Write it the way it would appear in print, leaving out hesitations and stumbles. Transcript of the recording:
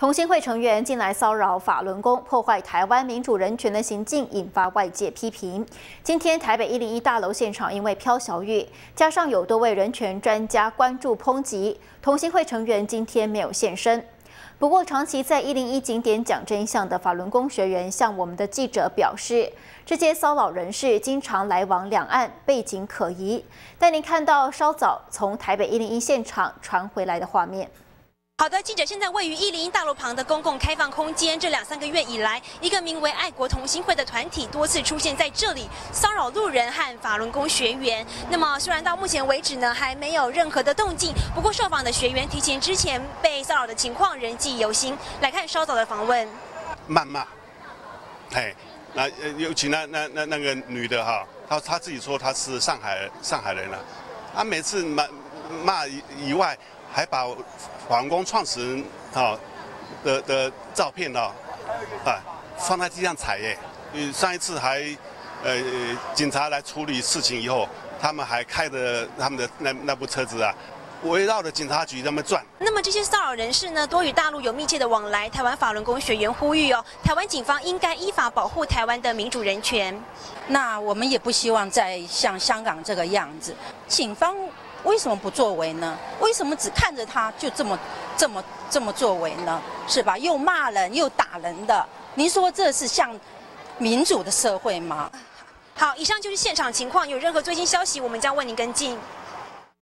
同心会成员近来骚扰法轮功，破坏台湾民主人权的行径，引发外界批评。今天台北101大楼现场因为飘小雨，加上有多位人权专家关注抨击，同心会成员今天没有现身。不过，长期在101景点讲真相的法轮功学员向我们的记者表示，这些骚扰人士经常来往两岸，背景可疑。带您看到稍早从台北101现场传回来的画面。 好的，记者现在位于101大楼旁的公共开放空间。这2、3个月以来，一个名为爱国同心会的团体多次出现在这里，骚扰路人和法轮功学员。那么，虽然到目前为止呢，还没有任何的动静，不过受访的学员提前之前被骚扰的情况仍记犹新。来看稍早的访问， 谩骂，那尤其那个女的哈，她自己说她是上海人了，她每次骂以外。 还把法轮功创始人的照片放在地上踩耶。上一次还警察来处理事情以后，他们还开着他们的那部车子啊，围绕着警察局那么转。 那么这些骚扰人士呢，多与大陆有密切的往来。台湾法轮功学员呼吁台湾警方应该依法保护台湾的民主人权。 那我们也不希望再像香港这个样子，警方。 为什么不作为呢？为什么只看着他就这么作为呢？是吧？又骂人又打人的，您说这是像民主的社会吗？ 好，以上就是现场情况，有任何最新消息，我们将为您跟进。